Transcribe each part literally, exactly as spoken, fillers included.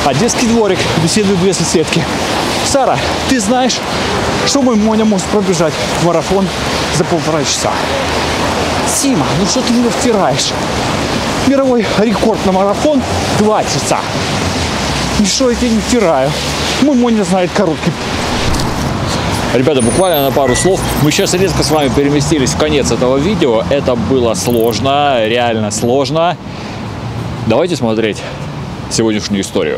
А детский дворик, беседуют две соседки. Сара, ты знаешь, что мой Моня может пробежать марафон за полтора часа? Сима, ну что ты мне втираешь? Мировой рекорд на марафон два часа. Ничего я тебе не втираю. Мой Моня знает короткий. Ребята, буквально на пару слов. Мы сейчас резко с вами переместились в конец этого видео. Это было сложно, реально сложно. Давайте смотреть сегодняшнюю историю.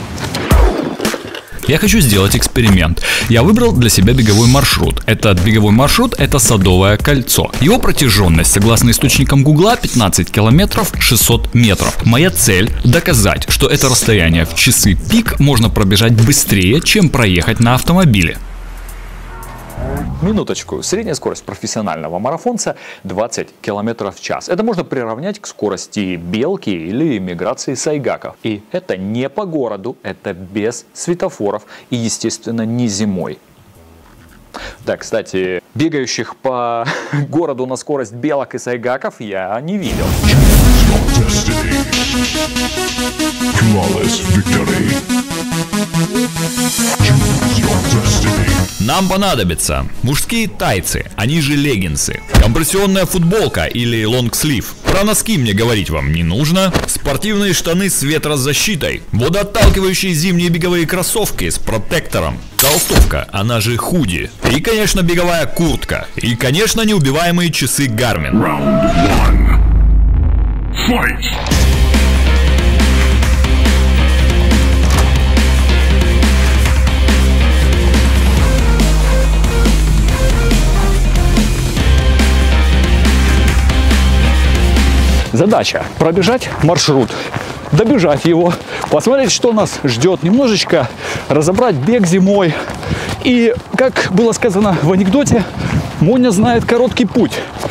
Я хочу сделать эксперимент. Я выбрал для себя беговой маршрут. Этот беговой маршрут — это Садовое кольцо. Его протяженность, согласно источникам Гугла, пятнадцать километров шестьсот метров. Моя цель — доказать, что это расстояние в часы пик можно пробежать быстрее, чем проехать на автомобиле. Минуточку. Средняя скорость профессионального марафонца двадцать километров в час. Это можно приравнять к скорости белки или миграции сайгаков. И это не по городу, это без светофоров и, естественно, не зимой. Да, кстати, бегающих по городу на скорость белок и сайгаков я не видел. Нам понадобятся мужские тайцы, они же леггинсы, компрессионная футболка или лонгслив. Про носки мне говорить вам не нужно. Спортивные штаны с ветрозащитой, водоотталкивающие зимние беговые кроссовки с протектором, толстовка, она же худи. И, конечно, беговая куртка. И, конечно, неубиваемые часы Garmin. Задача – пробежать маршрут, добежать его, посмотреть, что нас ждет, немножечко разобрать бег зимой. И, как было сказано в анекдоте, Моня знает короткий путь.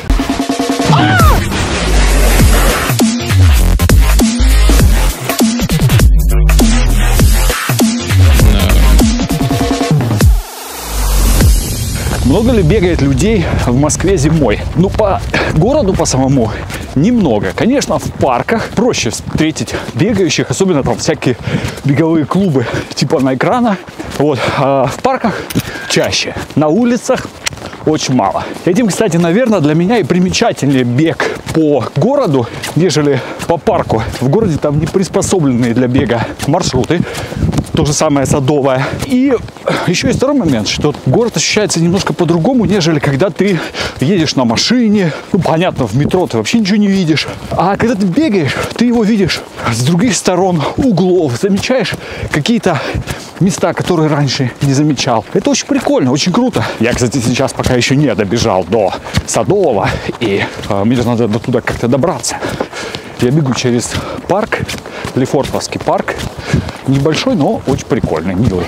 Много ли бегает людей в Москве зимой? Ну, по городу, по самому, немного. Конечно, в парках проще встретить бегающих, особенно там всякие беговые клубы типа на экрана. Вот. А в парках чаще. На улицах очень мало. Этим, кстати, наверное, для меня и примечательнее бег по городу, нежели по парку. В городе там не приспособленные для бега маршруты. То же самое Садовое. И еще есть второй момент, что город ощущается немножко по-другому, нежели когда ты едешь на машине. Ну, понятно, в метро ты вообще ничего не видишь. А когда ты бегаешь, ты его видишь с других сторон, углов, замечаешь какие-то места, которые раньше не замечал. Это очень прикольно, очень круто. Я, кстати, сейчас пока еще не добежал до Садового, и э, мне надо до туда как-то добраться. Я бегу через парк, Лефортовский парк. Небольшой, но очень прикольный, милый.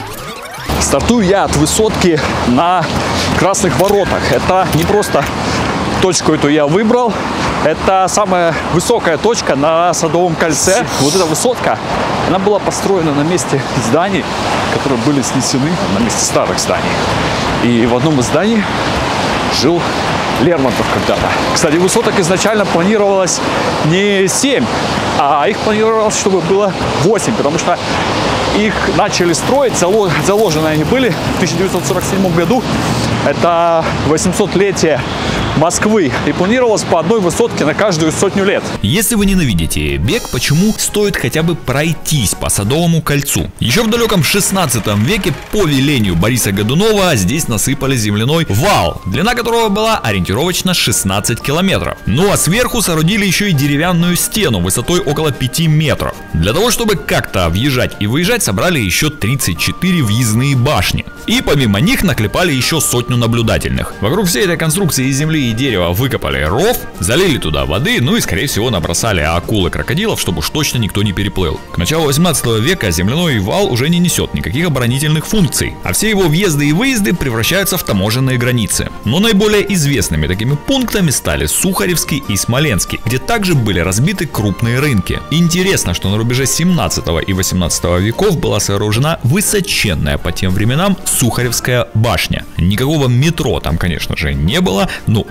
Стартую я от высотки на Красных Воротах. Это не просто точку эту я выбрал. Это самая высокая точка на Садовом кольце. Вот эта высотка, она была построена на месте зданий, которые были снесены, на месте старых зданий. И в одном из зданий жил Лермонтов когда-то. Кстати, высоток изначально планировалось не семь, а их планировалось, чтобы было восемь, потому что их начали строить, заложены они были в тысяча девятьсот сорок седьмом году. Это восьмисотлетие Москвы. И планировалось по одной высотке на каждую сотню лет. Если вы ненавидите бег, почему стоит хотя бы пройтись по Садовому кольцу? Еще в далеком шестнадцатом веке по велению Бориса Годунова здесь насыпали земляной вал, длина которого была ориентировочно шестнадцать километров. Ну а сверху соорудили еще и деревянную стену высотой около пяти метров. Для того, чтобы как-то въезжать и выезжать, собрали еще тридцать четыре въездные башни. И помимо них наклепали еще сотню наблюдательных. Вокруг всей этой конструкции из земли и дерева выкопали ров, залили туда воды, ну и скорее всего набросали акул и крокодилов, чтобы уж точно никто не переплыл. К началу восемнадцатого века земляной вал уже не несет никаких оборонительных функций, а все его въезды и выезды превращаются в таможенные границы. Но наиболее известными такими пунктами стали Сухаревский и Смоленский, где также были разбиты крупные рынки. Интересно, что на рубеже семнадцатого и восемнадцатого веков была сооружена высоченная по тем временам Сухаревская башня. Никакого метро там, конечно же, не было, но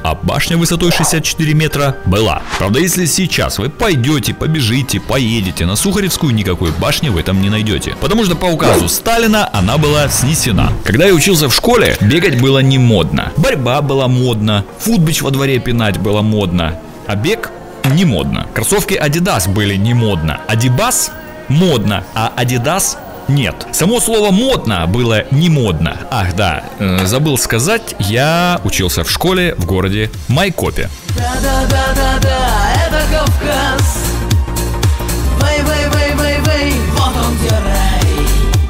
а башня высотой шестьдесят четыре метра была. Правда, если сейчас вы пойдете, побежите, поедете на Сухаревскую, никакой башни в этом не найдете. Потому что по указу Сталина она была снесена. Когда я учился в школе, бегать было не модно. Борьба была модна, футбич во дворе пинать было модно, а бег не модно. Кроссовки Adidas были не модно. Adibas модно, а Adidas нет. Само слово модно было не модно. Ах да, э, забыл сказать, я учился в школе в городе Майкопе. Да-да-да-да-да, это Кавказ. Вей-вей-вей-вей-вей, вот он где рай.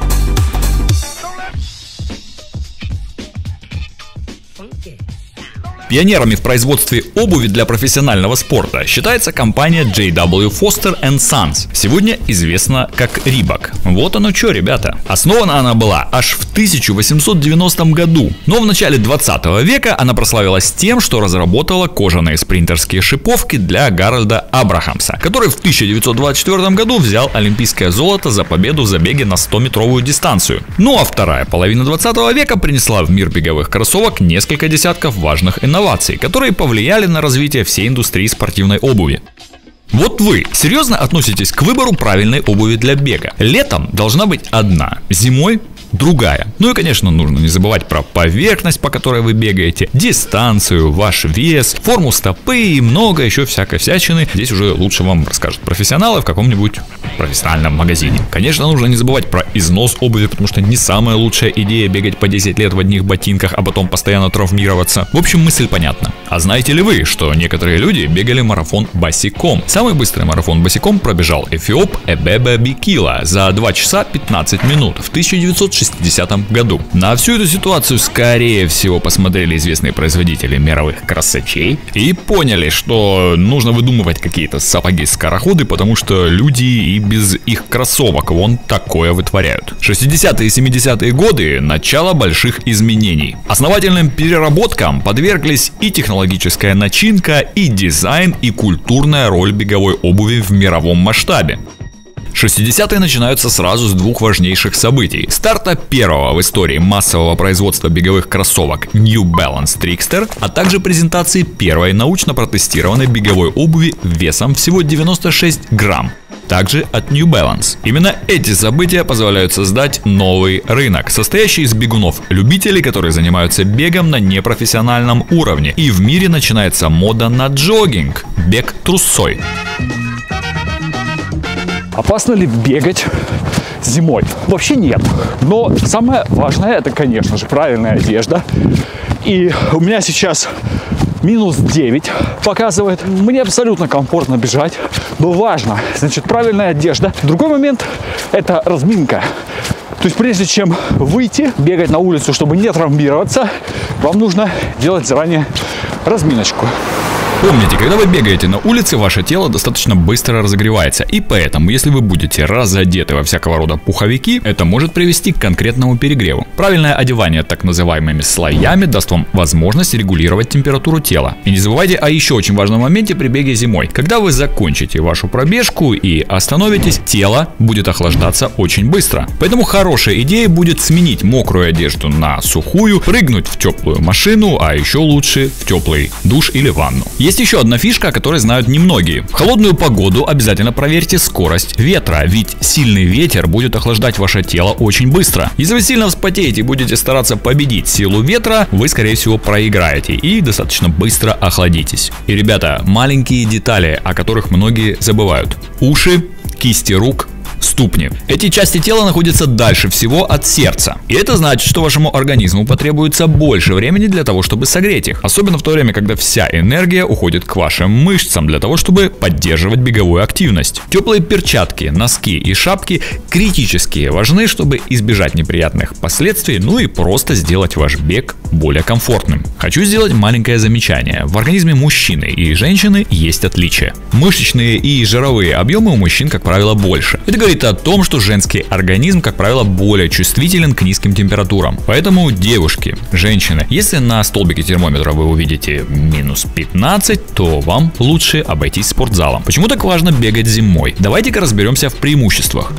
Пионерами в производстве обуви для профессионального спорта считается компания джей дабл ю Foster энд Sons, сегодня известна как Reebok. Вот оно что, ребята. Основана она была аж в тысяча восемьсот девяностом году, но в начале двадцатого века она прославилась тем, что разработала кожаные спринтерские шиповки для Гарольда Абрахамса, который в тысяча девятьсот двадцать четвёртом году взял олимпийское золото за победу в забеге на стометровую дистанцию. Ну а вторая половина двадцатого века принесла в мир беговых кроссовок несколько десятков важных инноваций, которые повлияли на развитие всей индустрии спортивной обуви. Вот вы серьезно относитесь к выбору правильной обуви для бега? Летом должна быть одна, зимой другая. Ну и, конечно, нужно не забывать про поверхность, по которой вы бегаете, дистанцию, ваш вес, форму стопы и много еще всякой всячины. Здесь уже лучше вам расскажут профессионалы в каком-нибудь профессиональном магазине. Конечно, нужно не забывать про износ обуви, потому что не самая лучшая идея бегать по десять лет в одних ботинках, а потом постоянно травмироваться. В общем, мысль понятна. А знаете ли вы, что некоторые люди бегали марафон босиком? Самый быстрый марафон босиком пробежал эфиоп Эбебе Бикила за два часа пятнадцать минут в тысяча девятьсот шестидесятом году. На всю эту ситуацию, скорее всего, посмотрели известные производители мировых кроссачей и поняли, что нужно выдумывать какие-то сапоги-скороходы, потому что люди и без их кроссовок вон такое вытворяют. шестидесятые и семидесятые годы – начало больших изменений. Основательным переработкам подверглись и технологическая начинка, и дизайн, и культурная роль беговой обуви в мировом масштабе. шестидесятые начинаются сразу с двух важнейших событий. Старта первого в истории массового производства беговых кроссовок New Balance Trickster, а также презентации первой научно протестированной беговой обуви весом всего девяносто шесть грамм. Также от New Balance. Именно эти события позволяют создать новый рынок, состоящий из бегунов-любителей, которые занимаются бегом на непрофессиональном уровне. И в мире начинается мода на джогинг, бег трусцой. Опасно ли бегать зимой? Вообще нет. Но самое важное — это, конечно же, правильная одежда. И у меня сейчас минус девять показывает. Мне абсолютно комфортно бежать. Но важно, значит, правильная одежда. Другой момент — это разминка. То есть прежде чем выйти, бегать на улицу, чтобы не травмироваться, вам нужно делать заранее разминочку. Помните, когда вы бегаете на улице, ваше тело достаточно быстро разогревается, и поэтому, если вы будете разодеты во всякого рода пуховики, это может привести к конкретному перегреву. Правильное одевание так называемыми слоями даст вам возможность регулировать температуру тела. И не забывайте о еще очень важном моменте при беге зимой. Когда вы закончите вашу пробежку и остановитесь, тело будет охлаждаться очень быстро. Поэтому хорошая идея будет сменить мокрую одежду на сухую, прыгнуть в теплую машину, а еще лучше в теплый душ или ванну. Есть еще одна фишка, о которой знают немногие. В холодную погоду обязательно проверьте скорость ветра, ведь сильный ветер будет охлаждать ваше тело очень быстро. Если вы сильно вспотеете и будете стараться победить силу ветра, вы, скорее всего, проиграете и достаточно быстро охладитесь. И, ребята, маленькие детали, о которых многие забывают. Уши, кисти рук, ступни. Эти части тела находятся дальше всего от сердца. И это значит, что вашему организму потребуется больше времени для того, чтобы согреть их. Особенно в то время, когда вся энергия уходит к вашим мышцам для того, чтобы поддерживать беговую активность. Теплые перчатки, носки и шапки критически важны, чтобы избежать неприятных последствий, ну и просто сделать ваш бег более комфортным. Хочу сделать маленькое замечание. В организме мужчины и женщины есть отличия. Мышечные и жировые объемы у мужчин, как правило, больше. Это говорит о том, что женский организм, как правило, более чувствителен к низким температурам. Поэтому, девушки, женщины, если на столбике термометра вы увидите минус пятнадцать, то вам лучше обойтись спортзалом. Почему так важно бегать зимой? Давайте-ка разберемся в преимуществах.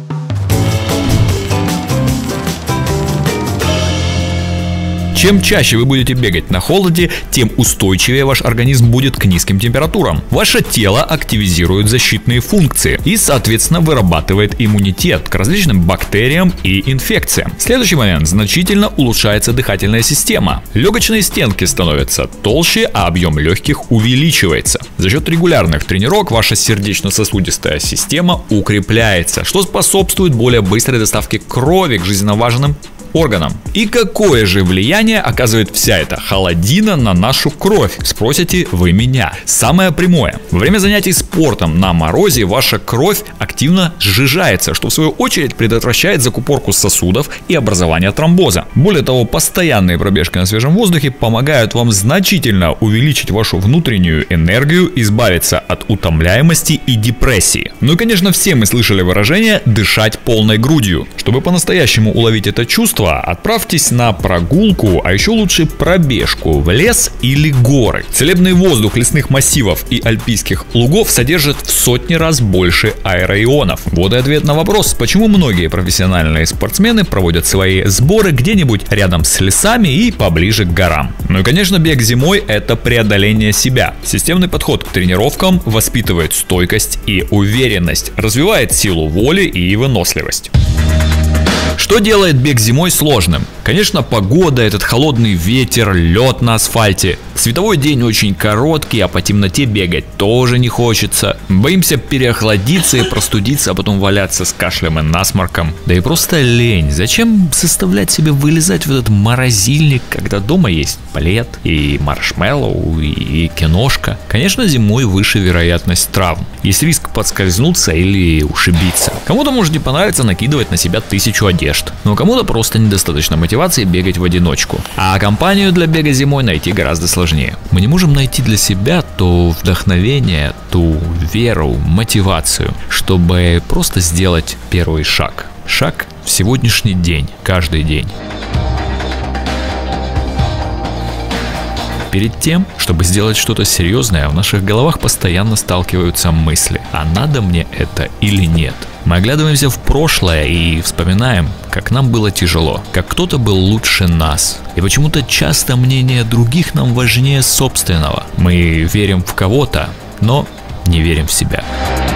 Чем чаще вы будете бегать на холоде, тем устойчивее ваш организм будет к низким температурам. Ваше тело активизирует защитные функции и, соответственно, вырабатывает иммунитет к различным бактериям и инфекциям. Следующий момент. Значительно улучшается дыхательная система. Легочные стенки становятся толще, а объем легких увеличивается. За счет регулярных тренировок ваша сердечно-сосудистая система укрепляется, что способствует более быстрой доставке крови к жизненно важным органам. И какое же влияние оказывает вся эта холодина на нашу кровь, спросите вы меня? Самое прямое. Во время занятий спортом на морозе ваша кровь активно сжижается, что в свою очередь предотвращает закупорку сосудов и образование тромбоза. Более того, постоянные пробежки на свежем воздухе помогают вам значительно увеличить вашу внутреннюю энергию, избавиться от утомляемости и депрессии. Ну и, конечно, все мы слышали выражение «дышать полной грудью». Чтобы по-настоящему уловить это чувство, отправьтесь на прогулку, а еще лучше пробежку в лес или горы. Целебный воздух лесных массивов и альпийских лугов содержит в сотни раз больше аэроионов. Вот и ответ на вопрос, почему многие профессиональные спортсмены проводят свои сборы где-нибудь рядом с лесами и поближе к горам. Ну и, конечно, бег зимой – это преодоление себя. Системный подход к тренировкам воспитывает стойкость и уверенность, развивает силу воли и выносливость. Что делает бег зимой сложным? Конечно, погода, этот холодный ветер, лед на асфальте. Световой день очень короткий, а по темноте бегать тоже не хочется. Боимся переохладиться и простудиться, а потом валяться с кашлем и насморком. Да и просто лень. Зачем заставлять себя вылезать в этот морозильник, когда дома есть плед и маршмеллоу и киношка? Конечно, зимой выше вероятность травм. Есть риск подскользнуться или ушибиться. Кому-то может не понравиться накидывать на себя тысячу одежд, но кому-то просто недостаточно мотивации бегать в одиночку. А компанию для бега зимой найти гораздо сложнее. Мы не можем найти для себя то вдохновение, ту веру, мотивацию, чтобы просто сделать первый шаг. Шаг в сегодняшний день, каждый день. Перед тем, чтобы сделать что-то серьезное, в наших головах постоянно сталкиваются мысли: а надо мне это или нет? Мы оглядываемся в прошлое и вспоминаем, как нам было тяжело, как кто-то был лучше нас. И почему-то часто мнение других нам важнее собственного. Мы верим в кого-то, но не верим в себя.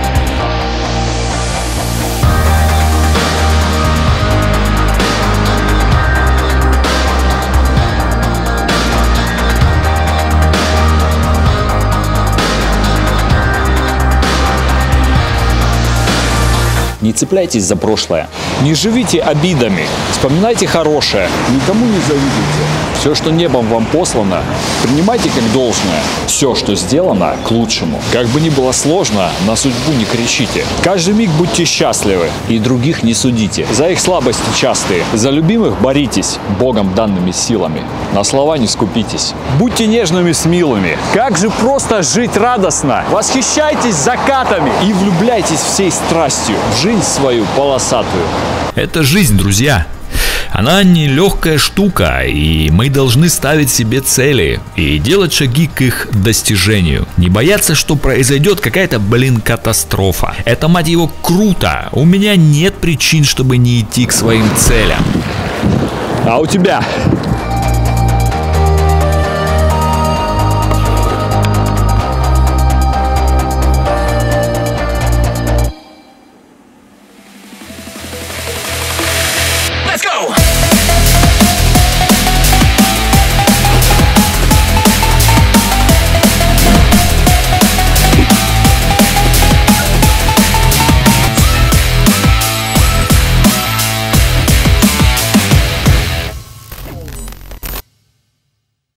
Не цепляйтесь за прошлое. Не живите обидами. Вспоминайте хорошее. Никому не завидуйте. Все, что небом вам послано, принимайте как должное. Все, что сделано, к лучшему. Как бы ни было сложно, на судьбу не кричите. Каждый миг будьте счастливы и других не судите. За их слабости частые. За любимых боритесь Богом данными силами. На слова не скупитесь. Будьте нежными с милыми. Как же просто жить радостно. Восхищайтесь закатами и влюбляйтесь всей страстью в жизнь свою полосатую. Это жизнь, друзья. Она не легкая штука, и мы должны ставить себе цели и делать шаги к их достижению. Не бояться, что произойдет какая-то, блин, катастрофа. Это, мать его, круто. У меня нет причин, чтобы не идти к своим целям. А у тебя?